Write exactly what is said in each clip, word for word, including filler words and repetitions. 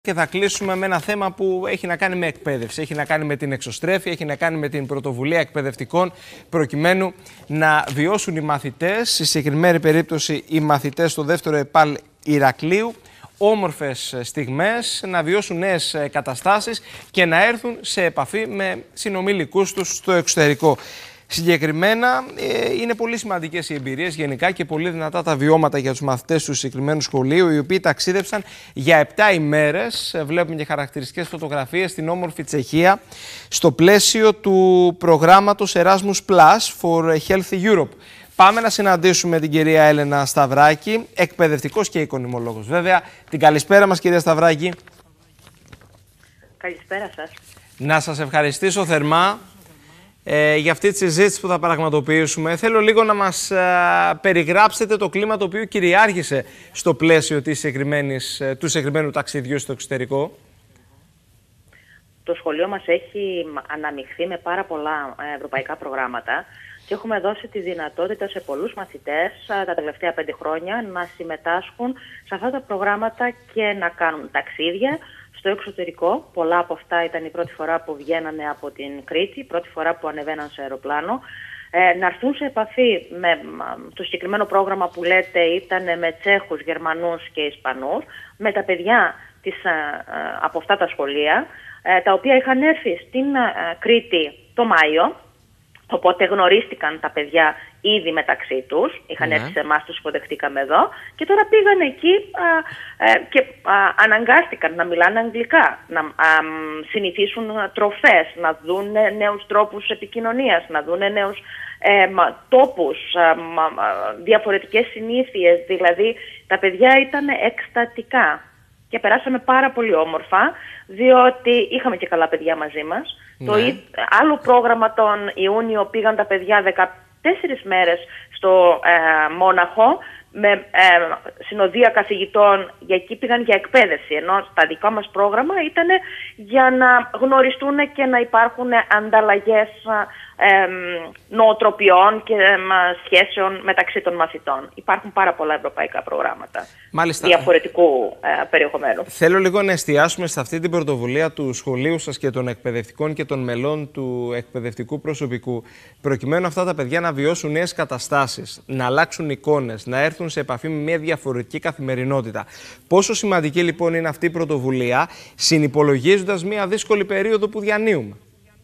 Και θα κλείσουμε με ένα θέμα που έχει να κάνει με εκπαίδευση, έχει να κάνει με την εξωστρέφεια, έχει να κάνει με την πρωτοβουλία εκπαιδευτικών προκειμένου να βιώσουν οι μαθητές, στη συγκεκριμένη περίπτωση οι μαθητές στο δεύτερο ΕΠΑΛ Ηρακλείου, όμορφες στιγμές, να βιώσουν νέες καταστάσεις και να έρθουν σε επαφή με συνομιλικούς τους στο εξωτερικό. Συγκεκριμένα, ε, είναι πολύ σημαντικές οι εμπειρίες γενικά και πολύ δυνατά τα βιώματα για τους μαθητές του συγκεκριμένου σχολείου, οι οποίοι ταξίδευσαν για επτά ημέρες. Βλέπουμε και χαρακτηριστικές φωτογραφίες στην όμορφη Τσεχία, στο πλαίσιο του προγράμματος Erasmus Plus for Healthy Europe. Πάμε να συναντήσουμε την κυρία Έλενα Σταυράκη, εκπαιδευτικός και οικονομολόγος. Βέβαια, την καλησπέρα μας, κυρία Σταυράκη. Καλησπέρα σας. Να σας ευχαριστήσω θερμά Ε, για αυτή τη συζήτηση που θα πραγματοποιήσουμε. Θέλω λίγο να μας α, περιγράψετε το κλίμα το οποίο κυριάρχησε στο πλαίσιο της συγκεκριμένης, του συγκεκριμένου ταξιδιού στο εξωτερικό. Το σχολείο μας έχει αναμειχθεί με πάρα πολλά ευρωπαϊκά προγράμματα και έχουμε δώσει τη δυνατότητα σε πολλούς μαθητές τα τελευταία πέντε χρόνια να συμμετάσχουν σε αυτά τα προγράμματα και να κάνουν ταξίδια στο εξωτερικό. Πολλά από αυτά ήταν η πρώτη φορά που βγαίνανε από την Κρήτη, η πρώτη φορά που ανεβαίναν σε αεροπλάνο. Ε, να έρθουν σε επαφή με το συγκεκριμένο πρόγραμμα που λέτε ήταν με Τσέχους, Γερμανούς και Ισπανούς, με τα παιδιά της, από αυτά τα σχολεία, ε, τα οποία είχαν έρθει στην ε, Κρήτη το Μάιο. Οπότε γνωρίστηκαν τα παιδιά ήδη μεταξύ τους, είχαν ναι. έρθει σε εμάς, τους υποδεχτήκαμε εδώ και τώρα πήγαν εκεί α, α, και α, αναγκάστηκαν να μιλάνε αγγλικά, να α, συνηθίσουν τροφές, να δουν νέους τρόπους επικοινωνίας, να δουν νέους ε, μα, τόπους, α, μα, διαφορετικές συνήθειες, δηλαδή τα παιδιά ήταν εκστατικά και περάσαμε πάρα πολύ όμορφα, διότι είχαμε και καλά παιδιά μαζί μας. Ναι. Το άλλο πρόγραμμα τον Ιούνιο πήγαν τα παιδιά δεκατέσσερις μέρες στο ε, Μόναχο με ε, συνοδεία καθηγητών, για εκεί πήγαν για εκπαίδευση, ενώ τα δικά μας πρόγραμμα ήταν για να γνωριστούν και να υπάρχουν ανταλλαγές ε, νοοτροπιών και ε, σχέσεων μεταξύ των μαθητών. Υπάρχουν πάρα πολλά ευρωπαϊκά προγράμματα. Μάλιστα. Διαφορετικού ε, περιεχομένου. Θέλω λίγο να εστιάσουμε σε αυτή την πρωτοβουλία του σχολείου σας και των εκπαιδευτικών και των μελών του εκπαιδευτικού προσωπικού, προκειμένου αυτά τα παιδιά να βιώσουν νέες καταστάσεις, να αλλάξουν εικόνες, να έρθουν σε επαφή με μια διαφορετική καθημερινότητα. Πόσο σημαντική λοιπόν είναι αυτή η πρωτοβουλία, συνυπολογίζοντας μια δύσκολη περίοδο που διανύουμε.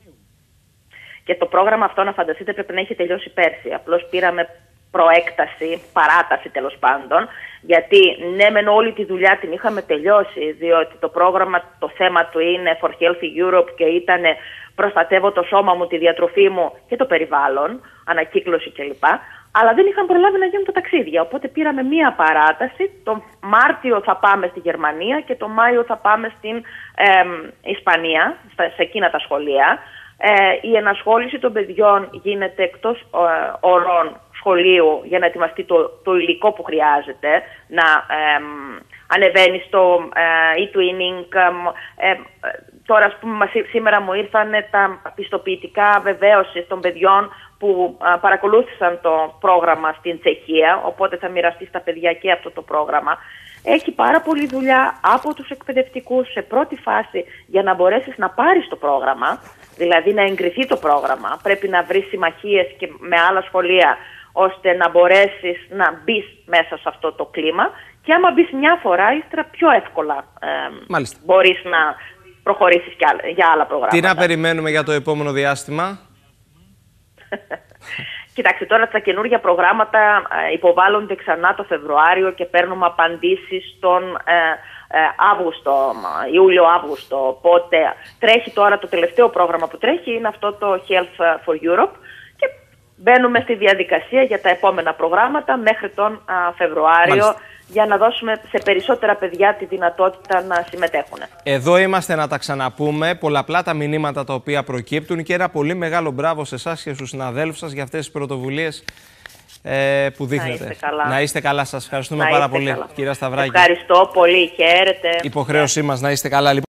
Και το πρόγραμμα αυτό, να φανταστείτε, πρέπει να έχει τελειώσει πέρσι. Απλώς πήραμε προέκταση, παράταση τέλος πάντων, γιατί ναι μεν όλη τη δουλειά την είχαμε τελειώσει, διότι το πρόγραμμα, το θέμα του είναι For Healthy Europe και ήταν προστατεύω το σώμα μου, τη διατροφή μου και το περιβάλλον, ανακύκλωση κλπ. Αλλά δεν είχαν προλάβει να γίνουν τα ταξίδια, οπότε πήραμε μία παράταση. Το Μάρτιο θα πάμε στη Γερμανία και το Μάιο θα πάμε στην ε, Ισπανία, στα, σε εκείνα τα σχολεία. Ε, η ενασχόληση των παιδιών γίνεται εκτός ε, ωρών σχολείου για να ετοιμαστεί το, το υλικό που χρειάζεται, να ε, ανεβαίνει στο ε, e-twinning. Ε, ε, τώρα, ας πούμε, σήμερα μου ήρθαν τα πιστοποιητικά βεβαίωσης των παιδιών που α, παρακολούθησαν το πρόγραμμα στην Τσεχία, οπότε θα μοιραστεί στα παιδιά και αυτό το πρόγραμμα. Έχει πάρα πολλή δουλειά από τους εκπαιδευτικούς σε πρώτη φάση για να μπορέσεις να πάρεις το πρόγραμμα, δηλαδή να εγκριθεί το πρόγραμμα. Πρέπει να βρεις συμμαχίες και με άλλα σχολεία, ώστε να μπορέσεις να μπεις μέσα σε αυτό το κλίμα και άμα μπεις μια φορά, ύστερα πιο εύκολα ε, μπορείς να προχωρήσεις και άλλα, για άλλα προγράμματα. Τι να περιμένουμε για το επόμενο διάστημα? Κοιτάξτε, τώρα τα καινούργια προγράμματα υποβάλλονται ξανά το Φεβρουάριο και παίρνουμε απαντήσεις τον ε, ε, Αύγουστο, Ιούλιο-Αύγουστο. Οπότε τρέχει τώρα το τελευταίο πρόγραμμα που τρέχει, είναι αυτό το Health for Europe και μπαίνουμε στη διαδικασία για τα επόμενα προγράμματα μέχρι τον α, Φεβρουάριο. Μάλιστα. Για να δώσουμε σε περισσότερα παιδιά τη δυνατότητα να συμμετέχουν. Εδώ είμαστε να τα ξαναπούμε. Πολλαπλά τα μηνύματα τα οποία προκύπτουν και ένα πολύ μεγάλο μπράβο σε εσάς και στους συναδέλφους σας για αυτές τις πρωτοβουλίες ε, που δείχνετε. Να είστε καλά. Να είστε καλά. Σας ευχαριστούμε πάρα πολύ, καλά. Κυρία Σταυράκη. Ευχαριστώ πολύ. Χαίρετε. Υποχρέωσή μας να είστε καλά.